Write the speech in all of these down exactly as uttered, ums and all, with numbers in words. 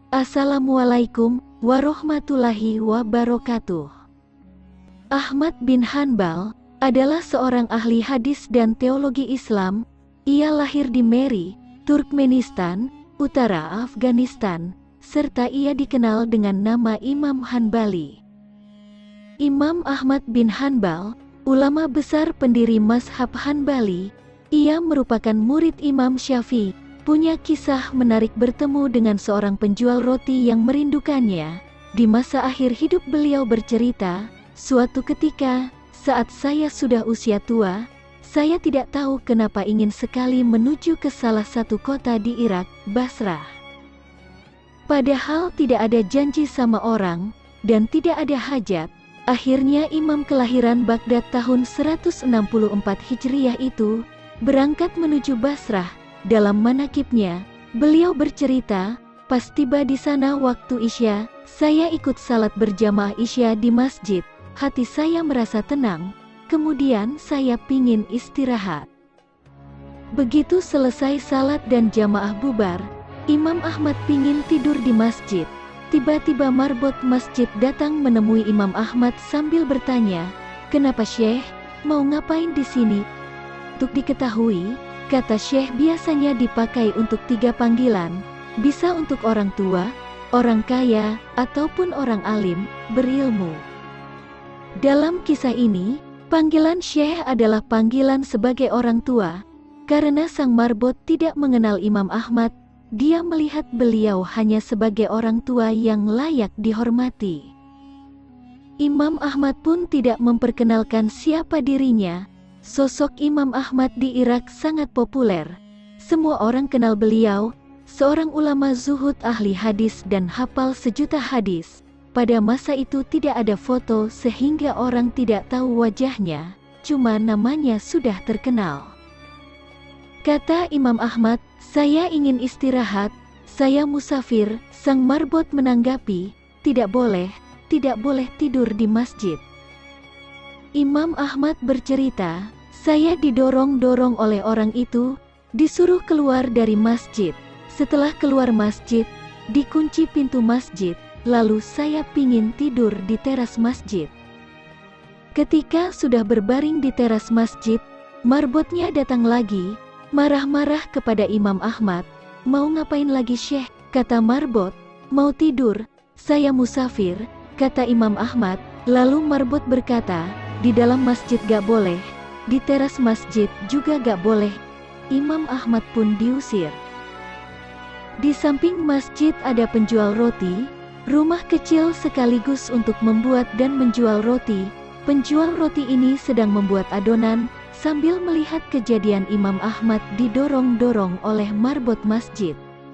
Assalamualaikum warahmatullahi wabarakatuh. Ahmad bin Hanbal adalah seorang ahli hadis dan teologi Islam. Ia lahir di Meri, Turkmenistan, utara Afghanistan, serta ia dikenal dengan nama Imam Hanbali. Imam Ahmad bin Hanbal, ulama besar pendiri mazhab Hanbali, ia merupakan murid Imam Syafi'i. Punya kisah menarik bertemu dengan seorang penjual roti yang merindukannya. Di masa akhir hidup beliau bercerita, suatu ketika, saat saya sudah usia tua, saya tidak tahu kenapa ingin sekali menuju ke salah satu kota di Irak, Basrah. Padahal tidak ada janji sama orang, dan tidak ada hajat. Akhirnya imam kelahiran Baghdad tahun seratus enam puluh empat Hijriah itu, berangkat menuju Basrah. Dalam manakibnya, beliau bercerita, pas tiba di sana waktu Isya, saya ikut salat berjamaah Isya di masjid. Hati saya merasa tenang, kemudian saya pingin istirahat. Begitu selesai salat dan jamaah bubar, Imam Ahmad pingin tidur di masjid. Tiba-tiba marbot masjid datang menemui Imam Ahmad sambil bertanya, "Kenapa Syekh, mau ngapain di sini?" Untuk diketahui, kata Syekh biasanya dipakai untuk tiga panggilan, bisa untuk orang tua, orang kaya, ataupun orang alim, berilmu. Dalam kisah ini, panggilan Syekh adalah panggilan sebagai orang tua. Karena sang marbot tidak mengenal Imam Ahmad, dia melihat beliau hanya sebagai orang tua yang layak dihormati. Imam Ahmad pun tidak memperkenalkan siapa dirinya. Sosok Imam Ahmad di Irak sangat populer. Semua orang kenal beliau, seorang ulama zuhud ahli hadis dan hafal sejuta hadis. Pada masa itu tidak ada foto sehingga orang tidak tahu wajahnya, cuma namanya sudah terkenal. Kata Imam Ahmad, "Saya ingin istirahat, saya musafir." Sang marbot menanggapi, "Tidak boleh, tidak boleh tidur di masjid." Imam Ahmad bercerita, "Saya didorong-dorong oleh orang itu, disuruh keluar dari masjid. Setelah keluar masjid, dikunci pintu masjid, lalu saya pingin tidur di teras masjid. Ketika sudah berbaring di teras masjid, marbotnya datang lagi, marah-marah kepada Imam Ahmad. 'Mau ngapain lagi Syekh?' kata marbot. 'Mau tidur, saya musafir,' kata Imam Ahmad. Lalu marbot berkata, 'Di dalam masjid gak boleh, di teras masjid juga gak boleh.' Imam Ahmad pun diusir. Di samping masjid ada penjual roti, rumah kecil sekaligus untuk membuat dan menjual roti. Penjual roti ini sedang membuat adonan, sambil melihat kejadian Imam Ahmad didorong-dorong oleh marbot masjid.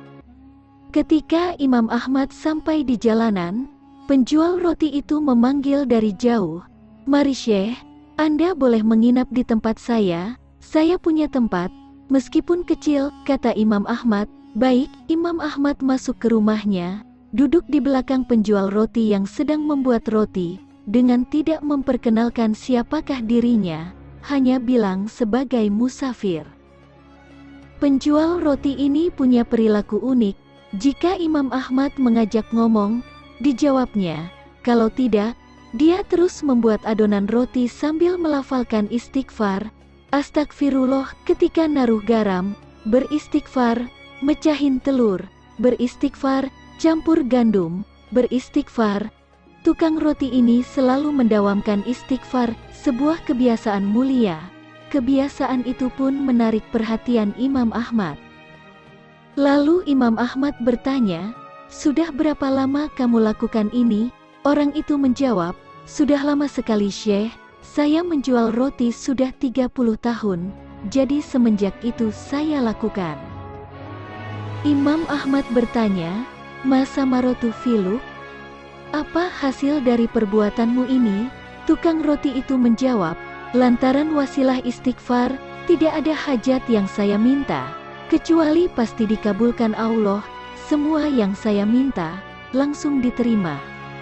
Ketika Imam Ahmad sampai di jalanan, penjual roti itu memanggil dari jauh, 'Mari Syekh, Anda boleh menginap di tempat saya, saya punya tempat, meskipun kecil,' kata Imam Ahmad. Baik, Imam Ahmad masuk ke rumahnya, duduk di belakang penjual roti yang sedang membuat roti, dengan tidak memperkenalkan siapakah dirinya, hanya bilang sebagai musafir. Penjual roti ini punya perilaku unik, jika Imam Ahmad mengajak ngomong, dijawabnya, kalau tidak, dia terus membuat adonan roti sambil melafalkan istighfar, astagfirullah ketika naruh garam, beristighfar, mecahin telur, beristighfar, campur gandum, beristighfar. Tukang roti ini selalu mendawamkan istighfar, sebuah kebiasaan mulia. Kebiasaan itu pun menarik perhatian Imam Ahmad. Lalu Imam Ahmad bertanya, "Sudah berapa lama kamu lakukan ini?" Orang itu menjawab, "Sudah lama sekali Syekh, saya menjual roti sudah tiga puluh tahun, jadi semenjak itu saya lakukan." Imam Ahmad bertanya, "Masa marotu filuk? Apa hasil dari perbuatanmu ini?" Tukang roti itu menjawab, "Lantaran wasilah istighfar, tidak ada hajat yang saya minta, kecuali pasti dikabulkan Allah, semua yang saya minta, langsung diterima."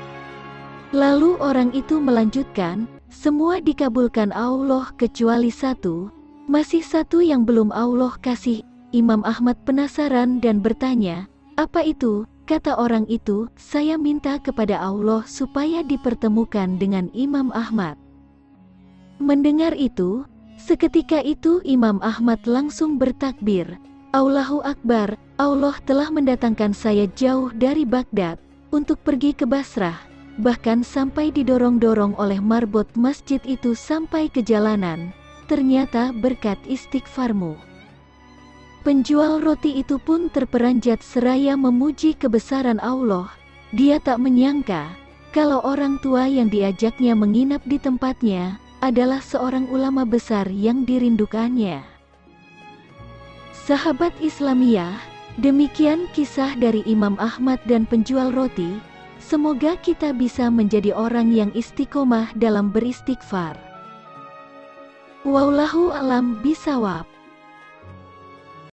Lalu orang itu melanjutkan, "Semua dikabulkan Allah kecuali satu, masih satu yang belum Allah kasih." Imam Ahmad penasaran dan bertanya, "Apa itu?" Kata orang itu, saya minta kepada Allah supaya dipertemukan dengan Imam Ahmad. Mendengar itu, seketika itu Imam Ahmad langsung bertakbir, Allahu Akbar, Allah telah mendatangkan saya jauh dari Baghdad, untuk pergi ke Basrah, bahkan sampai didorong-dorong oleh marbot masjid itu sampai ke jalanan, ternyata berkat istighfarmu. Penjual roti itu pun terperanjat seraya memuji kebesaran Allah. Dia tak menyangka, kalau orang tua yang diajaknya menginap di tempatnya, adalah seorang ulama besar yang dirindukannya. Sahabat Islamiyah, demikian kisah dari Imam Ahmad dan penjual roti. Semoga kita bisa menjadi orang yang istiqomah dalam beristighfar. Wallahu a'lam bishawab.